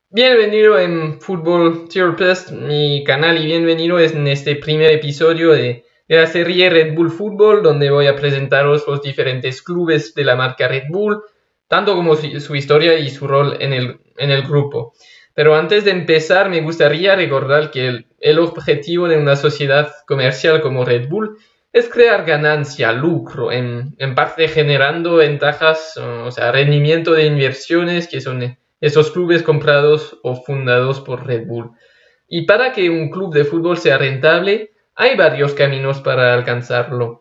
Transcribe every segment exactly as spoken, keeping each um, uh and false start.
Bienvenido en Fútbol Tier Test, mi canal, y bienvenido en este primer episodio de, de la serie Red Bull Fútbol, donde voy a presentaros los diferentes clubes de la marca Red Bull, tanto como su, su historia y su rol en el, en el grupo. Pero antes de empezar, me gustaría recordar que el, el objetivo de una sociedad comercial como Red Bull es crear ganancia, lucro, en, en parte generando ventajas, o sea, rendimiento de inversiones que son esos clubes comprados o fundados por Red Bull. Y para que un club de fútbol sea rentable, hay varios caminos para alcanzarlo.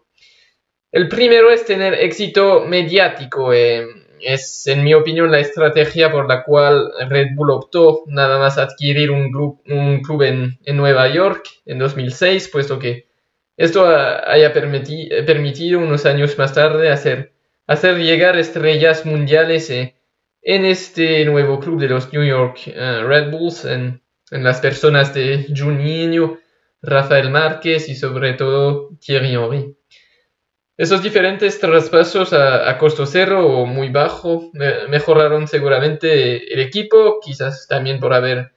El primero es tener éxito mediático. Eh, es, en mi opinión, la estrategia por la cual Red Bull optó nada más adquirir un club, un club en, en Nueva York en dos mil seis, puesto que esto haya permiti, permitido unos años más tarde hacer, hacer llegar estrellas mundiales eh, en este nuevo club de los New York uh, Red Bulls, en, en las personas de Juninho, Rafael Márquez y sobre todo Thierry Henry. Esos diferentes traspasos a, a costo cero o muy bajo me, mejoraron seguramente el equipo, quizás también por haber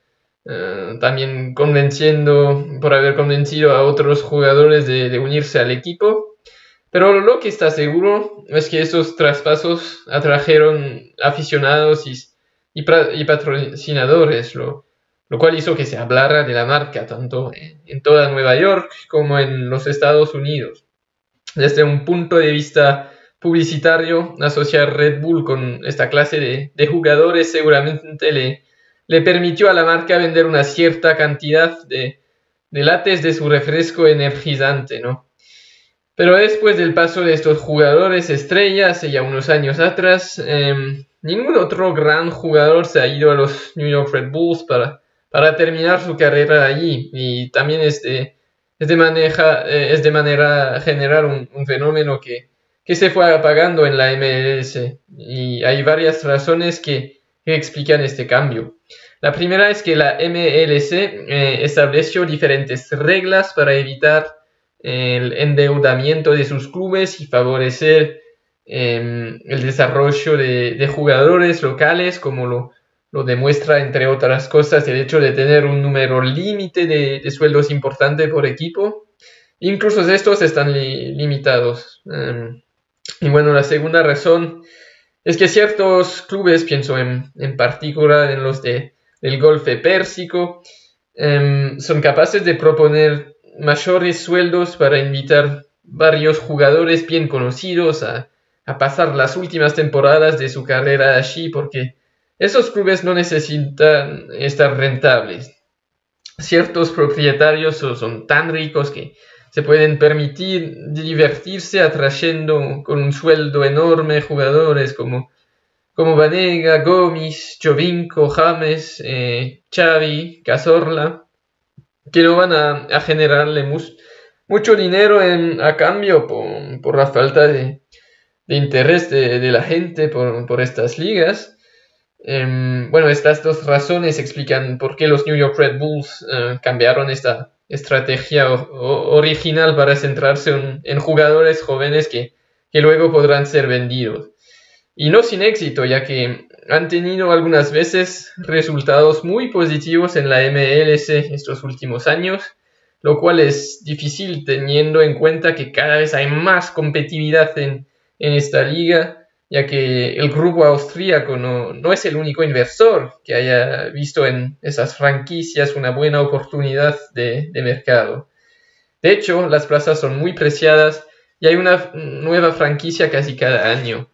uh, también convenciendo, por haber convencido a otros jugadores de, de unirse al equipo. Pero lo que está seguro es que esos traspasos atrajeron aficionados y, y, y patrocinadores, lo, lo cual hizo que se hablara de la marca tanto en, en toda Nueva York como en los Estados Unidos. Desde un punto de vista publicitario, asociar Red Bull con esta clase de, de jugadores seguramente le, le permitió a la marca vender una cierta cantidad de, de lates de su refresco energizante, ¿no? Pero después del paso de estos jugadores estrellas, hace ya unos años atrás, eh, ningún otro gran jugador se ha ido a los New York Red Bulls para, para terminar su carrera allí. Y también es de, es de, maneja, eh, es de manera general un, un fenómeno que, que se fue apagando en la M L S. Y hay varias razones que, que explican este cambio. La primera es que la M L S eh, estableció diferentes reglas para evitar el endeudamiento de sus clubes y favorecer eh, el desarrollo de, de jugadores locales, como lo, lo demuestra, entre otras cosas, el hecho de tener un número límite de, de sueldos importante por equipo. Incluso estos están li limitados. Um, y bueno, la segunda razón es que ciertos clubes, pienso en, en particular en los de, del Golfo Pérsico, um, son capaces de proponer mayores sueldos para invitar varios jugadores bien conocidos a, a pasar las últimas temporadas de su carrera allí, porque esos clubes no necesitan estar rentables. Ciertos propietarios son tan ricos que se pueden permitir divertirse atrayendo con un sueldo enorme jugadores como, como Banega, Gomis, Jovinko, James, eh, Xavi, Cazorla, que no van a, a generarle mu mucho dinero en, a cambio por, por la falta de, de interés de, de la gente por, por estas ligas. Eh, bueno, estas dos razones explican por qué los New York Red Bulls eh, cambiaron esta estrategia o, o, original para centrarse en, en jugadores jóvenes que, que luego podrán ser vendidos. Y no sin éxito, ya que han tenido algunas veces resultados muy positivos en la M L S estos últimos años, lo cual es difícil teniendo en cuenta que cada vez hay más competitividad en, en esta liga, ya que el grupo austríaco no, no es el único inversor que haya visto en esas franquicias una buena oportunidad de, de mercado. De hecho, las plazas son muy preciadas y hay una nueva franquicia casi cada año.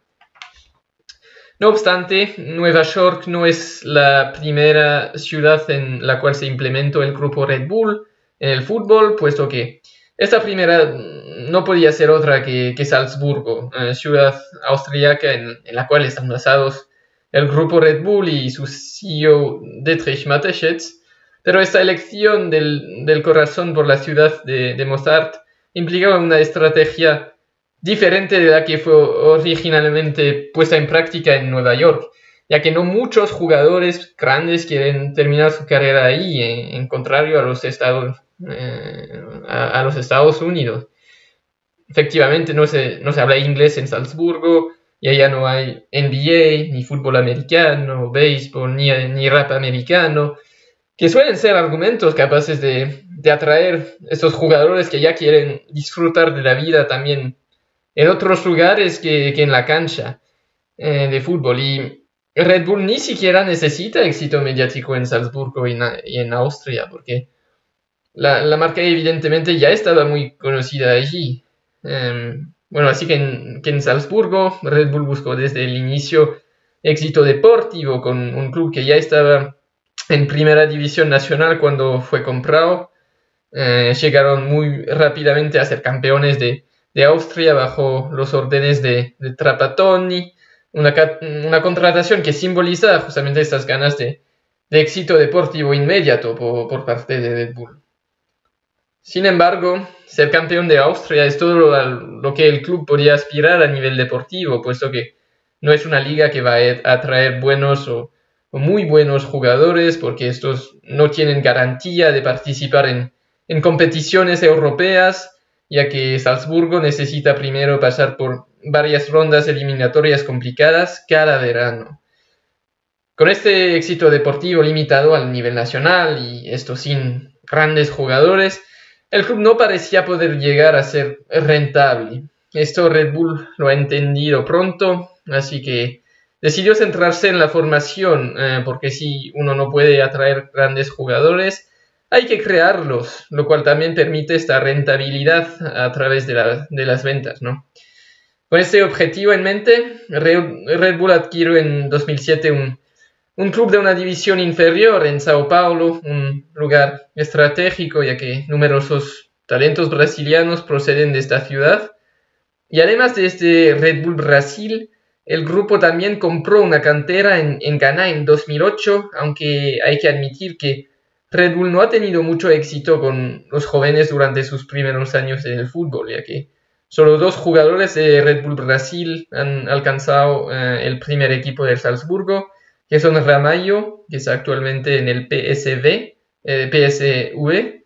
No obstante, Nueva York no es la primera ciudad en la cual se implementó el grupo Red Bull en el fútbol, puesto que esta primera no podía ser otra que, que Salzburgo, una ciudad austríaca en, en la cual están basados el grupo Red Bull y su C E O Dietrich Mateschitz. Pero esta elección del, del corazón por la ciudad de, de Mozart implicaba una estrategia diferente de la que fue originalmente puesta en práctica en Nueva York, ya que no muchos jugadores grandes quieren terminar su carrera ahí, en, en contrario a los, Estados, eh, a, a los Estados Unidos. Efectivamente, no se, no se habla inglés en Salzburgo y allá no hay N B A, ni fútbol americano, béisbol, ni, ni rap americano, que suelen ser argumentos capaces de, de atraer estos jugadores que ya quieren disfrutar de la vida también en otros lugares que, que en la cancha eh, de fútbol. Y Red Bull ni siquiera necesita éxito mediático en Salzburgo y en, y en Austria, porque la, la marca evidentemente ya estaba muy conocida allí. Eh, bueno, así que en, que en Salzburgo Red Bull buscó desde el inicio éxito deportivo con un club que ya estaba en primera división nacional cuando fue comprado. Eh, llegaron muy rápidamente a ser campeones de, de Austria bajo los órdenes de, de Trapattoni, una, una contratación que simboliza justamente estas ganas de, de éxito deportivo inmediato por, por parte de Red Bull. Sin embargo, ser campeón de Austria es todo lo, lo que el club podía aspirar a nivel deportivo, puesto que no es una liga que va a atraer buenos o, o muy buenos jugadores, porque estos no tienen garantía de participar en, en competiciones europeas, ya que Salzburgo necesita primero pasar por varias rondas eliminatorias complicadas cada verano. Con este éxito deportivo limitado al nivel nacional y esto sin grandes jugadores, el club no parecía poder llegar a ser rentable. Esto Red Bull lo ha entendido pronto, así que decidió centrarse en la formación, eh, porque si uno no puede atraer grandes jugadores, hay que crearlos, lo cual también permite esta rentabilidad a través de, la, de las ventas, ¿no? Con este objetivo en mente, Red Bull adquirió en dos mil siete un, un club de una división inferior en Sao Paulo, un lugar estratégico ya que numerosos talentos brasilianos proceden de esta ciudad. Y además de este Red Bull Brasil, el grupo también compró una cantera en, en Ghana en dos mil ocho, aunque hay que admitir que Red Bull no ha tenido mucho éxito con los jóvenes durante sus primeros años en el fútbol, ya que solo dos jugadores de Red Bull Brasil han alcanzado eh, el primer equipo del Salzburgo, que son Ramalho, que está actualmente en el P S V, eh, P S V,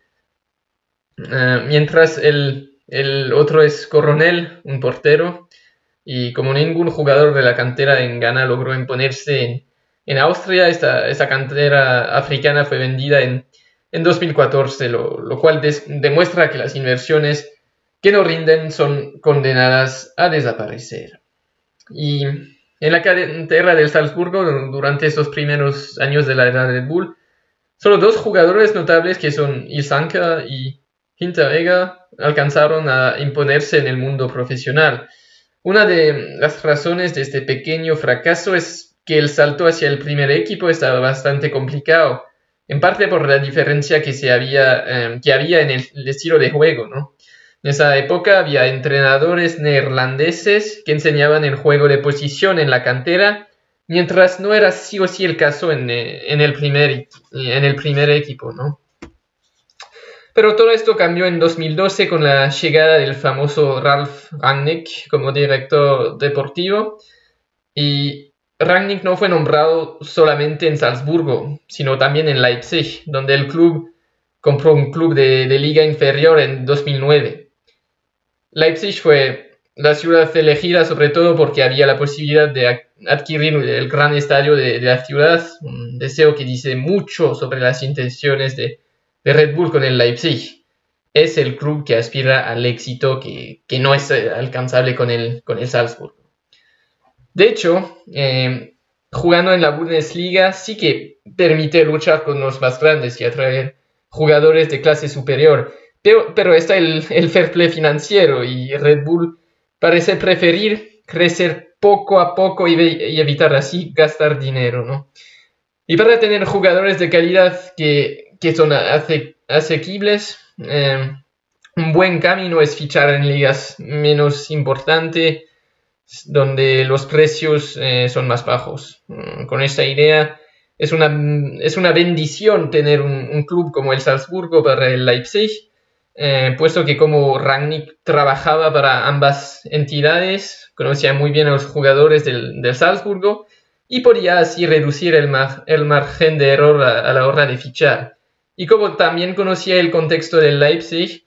uh, mientras el, el otro es Coronel, un portero, y como ningún jugador de la cantera en Ghana logró imponerse en, en Austria, esta, esta cantera africana fue vendida en, en dos mil catorce, lo, lo cual des, demuestra que las inversiones que no rinden son condenadas a desaparecer. Y en la cantera del Salzburgo, durante estos primeros años de la era Red Bull, solo dos jugadores notables, que son Ilsanka y Hinteregger, alcanzaron a imponerse en el mundo profesional. Una de las razones de este pequeño fracaso es que el salto hacia el primer equipo estaba bastante complicado, en parte por la diferencia que, se había, eh, que había en el, el estilo de juego, ¿no? En esa época había entrenadores neerlandeses que enseñaban el juego de posición en la cantera, mientras no era sí o sí el caso en, en, el, primer, en el primer equipo, ¿no? Pero todo esto cambió en dos mil doce con la llegada del famoso Ralf Rangnick como director deportivo. Y Rangnick no fue nombrado solamente en Salzburgo, sino también en Leipzig, donde el club compró un club de, de liga inferior en dos mil nueve. Leipzig fue la ciudad elegida sobre todo porque había la posibilidad de adquirir el gran estadio de, de la ciudad, un deseo que dice mucho sobre las intenciones de, de Red Bull con el Leipzig. Es el club que aspira al éxito que, que no es alcanzable con el, con el Salzburg. De hecho, eh, jugando en la Bundesliga sí que permite luchar con los más grandes y atraer jugadores de clase superior. Pero, pero está el, el fair play financiero y Red Bull parece preferir crecer poco a poco y, y evitar así gastar dinero, ¿no? Y para tener jugadores de calidad que, que son ase, asequibles, eh, un buen camino es fichar en ligas menos importantes, donde los precios eh, son más bajos. Con esta idea, es una, es una bendición tener un, un club como el Salzburgo para el Leipzig, Eh, puesto que como Rangnick trabajaba para ambas entidades, conocía muy bien a los jugadores del, del Salzburgo y podía así reducir el, mar, el margen de error a, a la hora de fichar. Y como también conocía el contexto del Leipzig,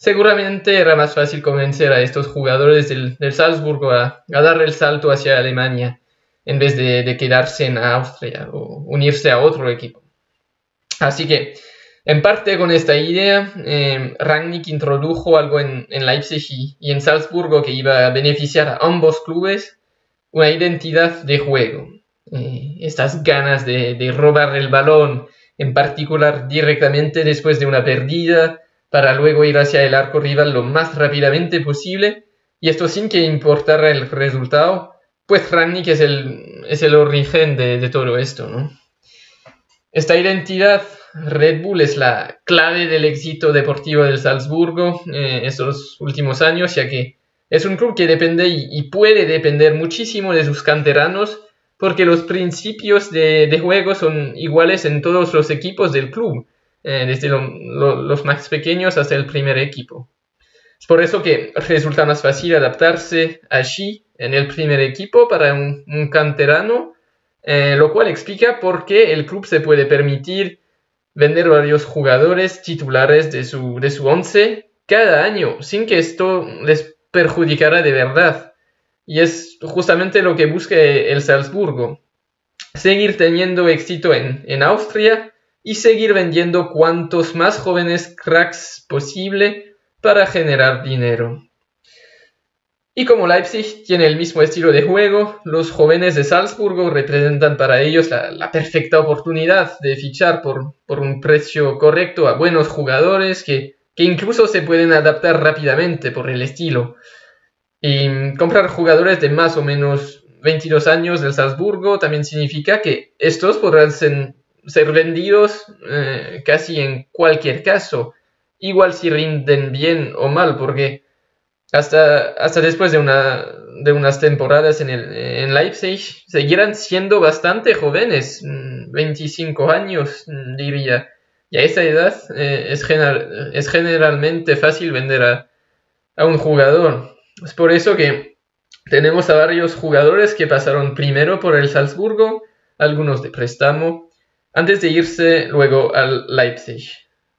seguramente era más fácil convencer a estos jugadores del, del Salzburgo a, a dar el salto hacia Alemania en vez de, de quedarse en Austria o unirse a otro equipo. Así que, en parte con esta idea, eh, Rangnick introdujo algo en, en Leipzig y, y en Salzburgo que iba a beneficiar a ambos clubes, una identidad de juego. Eh, estas ganas de, de robar el balón, en particular directamente después de una pérdida, para luego ir hacia el arco rival lo más rápidamente posible, y esto sin que importara el resultado, pues Rangnick es el, es el origen de, de todo esto, ¿no? Esta identidad Red Bull es la clave del éxito deportivo del Salzburgo eh, estos últimos años, ya que es un club que depende y, y puede depender muchísimo de sus canteranos, porque los principios de, de juego son iguales en todos los equipos del club, eh, desde lo, lo, los más pequeños hasta el primer equipo. Es por eso que resulta más fácil adaptarse allí en el primer equipo para un, un canterano, eh, lo cual explica por qué el club se puede permitir vender varios jugadores titulares de su, de su once cada año, sin que esto les perjudicara de verdad. Y es justamente lo que busca el Salzburgo: seguir teniendo éxito en, en Austria y seguir vendiendo cuantos más jóvenes cracks posible para generar dinero. Y como Leipzig tiene el mismo estilo de juego, los jóvenes de Salzburgo representan para ellos la, la perfecta oportunidad de fichar por, por un precio correcto a buenos jugadores que, que incluso se pueden adaptar rápidamente por el estilo. Y comprar jugadores de más o menos veintidós años del Salzburgo también significa que estos podrán ser, ser vendidos eh, casi en cualquier caso, igual si rinden bien o mal, porque hasta, hasta después de, una, de unas temporadas en, el, en Leipzig seguirán siendo bastante jóvenes, veinticinco años diría, y a esa edad eh, es, gener, es generalmente fácil vender a, a un jugador. Es por eso que tenemos a varios jugadores que pasaron primero por el Salzburgo, algunos de préstamo, antes de irse luego al Leipzig.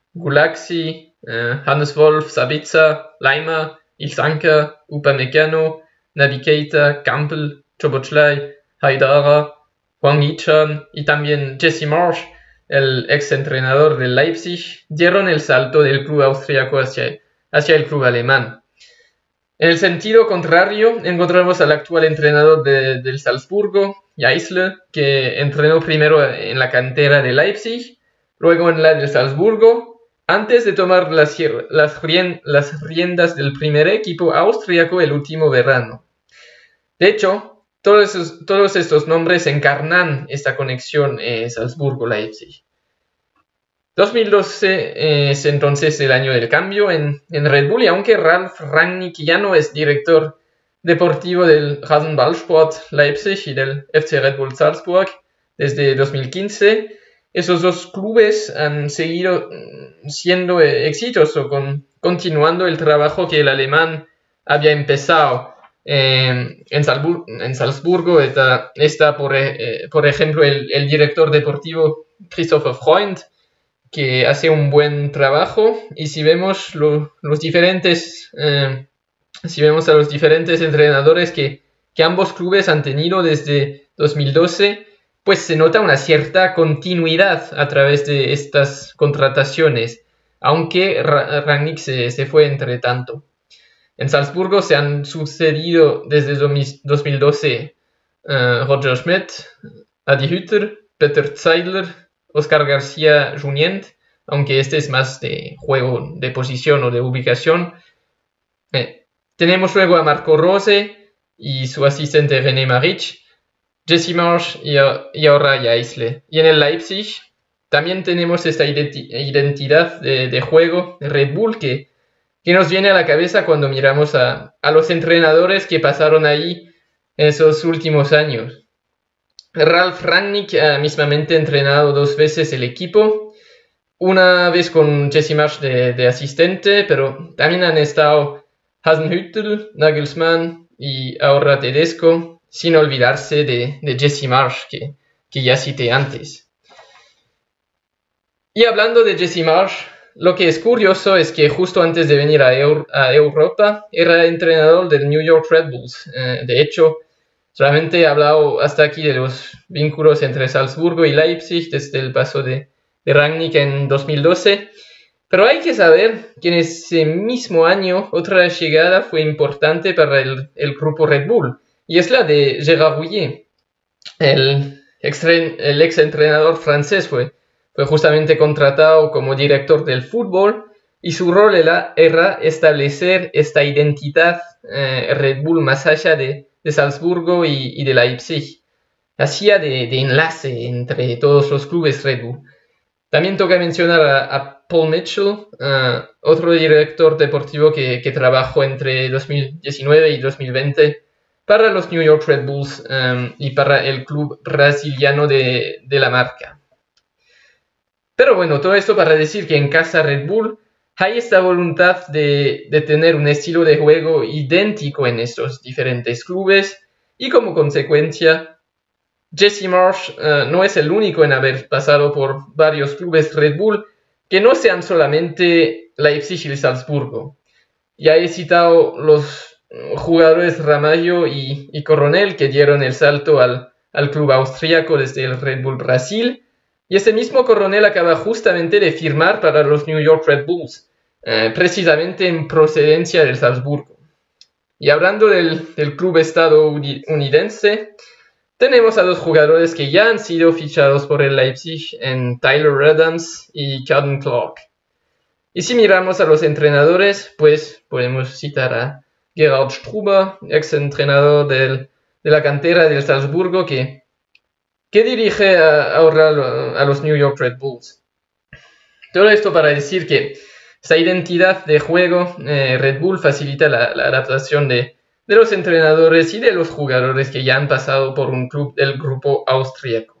Gulaxi, eh, Hannes Wolf, Sabitzer, Leimer, Ilsanker, Upamecano, Naby Keita, Campbell, Szoboszlai, Haidara, Hwang Hee-chan y también Jesse Marsch, el ex entrenador del Leipzig, dieron el salto del club austriaco hacia, hacia el club alemán. En el sentido contrario, encontramos al actual entrenador de, del Salzburgo, Jaisle, que entrenó primero en la cantera de Leipzig, luego en la del Salzburgo, antes de tomar las, las, las riendas del primer equipo austriaco el último verano. De hecho, todos, esos, todos estos nombres encarnan esta conexión eh, Salzburgo-Leipzig. dos mil doce eh, es entonces el año del cambio en, en Red Bull, y aunque Ralf Rangnick ya no es director deportivo del Rasenballsport Leipzig y del F C Red Bull Salzburg desde dos mil quince, esos dos clubes han seguido siendo exitosos, con, continuando el trabajo que el alemán había empezado. Eh, en, Salzburgo, en Salzburgo está, está por, eh, por ejemplo, el, el director deportivo Christopher Freund, que hace un buen trabajo, y si vemos lo, los diferentes eh, si vemos a los diferentes entrenadores que, que ambos clubes han tenido desde dos mil doce, pues se nota una cierta continuidad a través de estas contrataciones, aunque Rangnick se, se fue entre tanto. En Salzburgo se han sucedido desde dos mil doce uh, Roger Schmidt, Adi Hütter, Peter Zeidler, Oscar García Junyent, aunque este es más de juego de posición o de ubicación. Eh, tenemos luego a Marco Rose y su asistente René Maric, Jesse Marsch y, y ahora Jaisle. Y en el Leipzig también tenemos esta identi identidad de, de juego de Red Bull que, que nos viene a la cabeza cuando miramos a, a los entrenadores que pasaron ahí en esos últimos años. Ralf Rangnick ha mismamente entrenado dos veces el equipo, una vez con Jesse Marsch de, de asistente, pero también han estado Hasenhüttl, Nagelsmann y ahora Tedesco, sin olvidarse de, de Jesse Marsch, que, que ya cité antes. Y hablando de Jesse Marsch, lo que es curioso es que justo antes de venir a, Eur a Europa era entrenador del New York Red Bulls. Eh, de hecho, solamente he hablado hasta aquí de los vínculos entre Salzburgo y Leipzig desde el paso de, de Rangnick en dos mil doce. Pero hay que saber que en ese mismo año otra llegada fue importante para el, el grupo Red Bull, y es la de Gérard Houllier. El, el ex entrenador francés fue, fue justamente contratado como director del fútbol, y su rol era, era establecer esta identidad eh, Red Bull más allá de, de Salzburgo y, y de Leipzig. Hacía de, de enlace entre todos los clubes Red Bull. También toca mencionar a, a Paul Mitchell, uh, otro director deportivo que, que trabajó entre dos mil diecinueve y dos mil veinte para los New York Red Bulls um, y para el club brasiliano de, de la marca. Pero bueno, todo esto para decir que en casa Red Bull hay esta voluntad de, de tener un estilo de juego idéntico en estos diferentes clubes, y como consecuencia Jesse Marsch uh, no es el único en haber pasado por varios clubes Red Bull que no sean solamente Leipzig y Salzburgo. Ya he citado los jugadores Ramallo y, y Coronel que dieron el salto al, al club austríaco desde el Red Bull Brasil, y ese mismo Coronel acaba justamente de firmar para los New York Red Bulls, uh, precisamente en procedencia del Salzburgo. Y hablando del, del club estadounidense, tenemos a dos jugadores que ya han sido fichados por el Leipzig en Tyler Adams y Caden Clark. Y si miramos a los entrenadores, pues podemos citar a Gerhard Struber, ex entrenador del, de la cantera del Salzburgo, que, que dirige a, ahora a los New York Red Bulls. Todo esto para decir que esta identidad de juego eh, Red Bull facilita la, la adaptación de de los entrenadores y de los jugadores que ya han pasado por un club del grupo austríaco.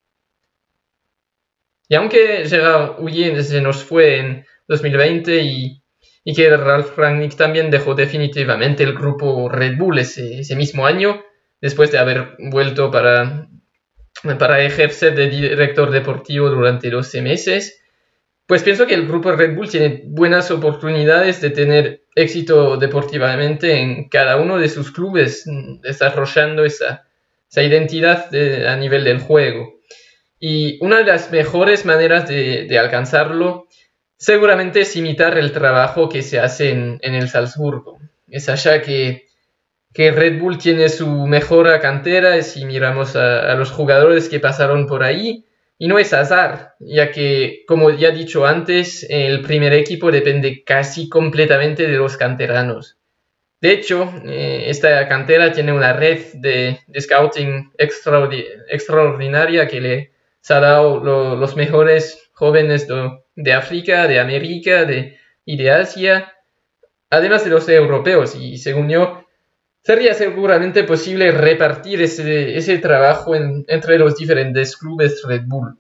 Y aunque Gérard Houllier se nos fue en dos mil veinte y, y que Ralf Rangnick también dejó definitivamente el grupo Red Bull ese, ese mismo año, después de haber vuelto para, para ejercer de director deportivo durante doce meses, pues pienso que el grupo Red Bull tiene buenas oportunidades de tener éxito deportivamente en cada uno de sus clubes, desarrollando esa, esa identidad de, a nivel del juego. Y una de las mejores maneras de, de alcanzarlo seguramente es imitar el trabajo que se hace en, en el Salzburgo. Es allá que, que Red Bull tiene su mejor cantera, si miramos a, a los jugadores que pasaron por ahí. Y no es azar, ya que, como ya he dicho antes, el primer equipo depende casi completamente de los canteranos. De hecho, eh, esta cantera tiene una red de, de scouting extraordi extraordinaria que le ha dado lo, los mejores jóvenes de, de África, de América de, y de Asia, además de los europeos. Y según yo, sería seguramente posible repartir ese, ese trabajo en, entre los diferentes clubes Red Bull.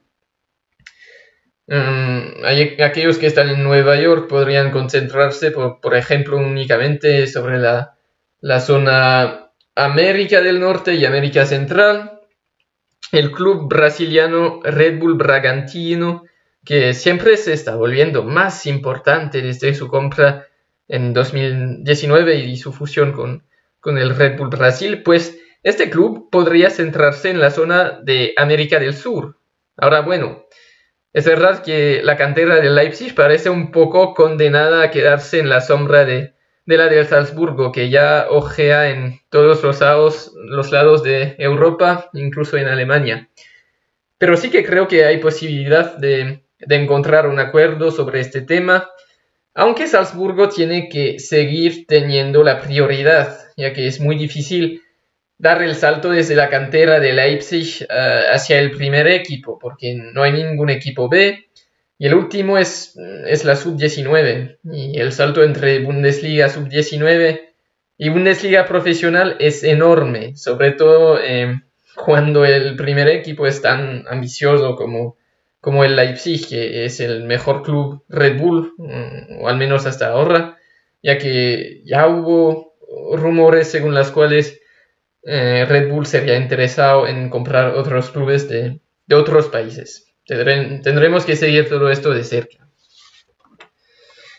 Um, hay, aquellos que están en Nueva York podrían concentrarse, por, por ejemplo, únicamente sobre la, la zona América del Norte y América Central. El club brasiliano Red Bull Bragantino, que siempre se está volviendo más importante desde su compra en dos mil diecinueve y su fusión con con el Red Bull Brasil, pues este club podría centrarse en la zona de América del Sur. Ahora, bueno, es verdad que la cantera del Leipzig parece un poco condenada a quedarse en la sombra de, de la del Salzburgo, que ya ojea en todos los lados, los lados de Europa, incluso en Alemania. Pero sí que creo que hay posibilidad de, de encontrar un acuerdo sobre este tema, aunque Salzburgo tiene que seguir teniendo la prioridad, ya que es muy difícil dar el salto desde la cantera de Leipzig uh, hacia el primer equipo, porque no hay ningún equipo B, y el último es, es la sub diecinueve, y el salto entre Bundesliga sub diecinueve y Bundesliga profesional es enorme, sobre todo eh, cuando el primer equipo es tan ambicioso como como el Leipzig, que es el mejor club Red Bull, o al menos hasta ahora, ya que ya hubo rumores según los cuales eh, Red Bull sería interesado en comprar otros clubes de, de otros países. Tendré, tendremos que seguir todo esto de cerca.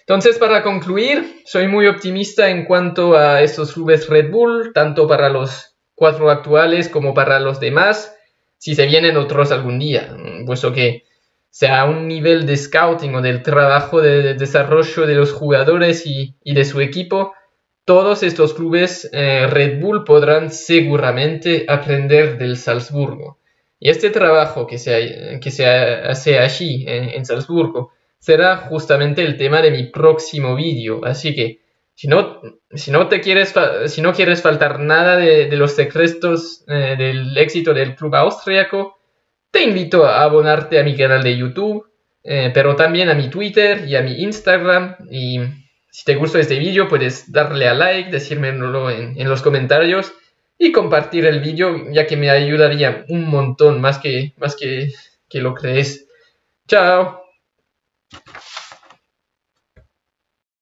Entonces, para concluir, soy muy optimista en cuanto a estos clubes Red Bull, tanto para los cuatro actuales como para los demás, si se vienen otros algún día, puesto que sea un nivel de scouting o del trabajo de desarrollo de los jugadores y, y de su equipo, todos estos clubes eh, Red Bull podrán seguramente aprender del Salzburgo. Y este trabajo que se, que se hace allí, en, en Salzburgo, será justamente el tema de mi próximo vídeo. Así que, si no, si no, te quieres, si no quieres faltar nada de, de los secretos eh, del éxito del club austríaco, te invito a abonarte a mi canal de YouTube, eh, pero también a mi Twitter y a mi Instagram. Y si te gustó este vídeo, puedes darle a like, decírmelo en, en los comentarios y compartir el vídeo, ya que me ayudaría un montón, más que, más que, que lo crees. Chao.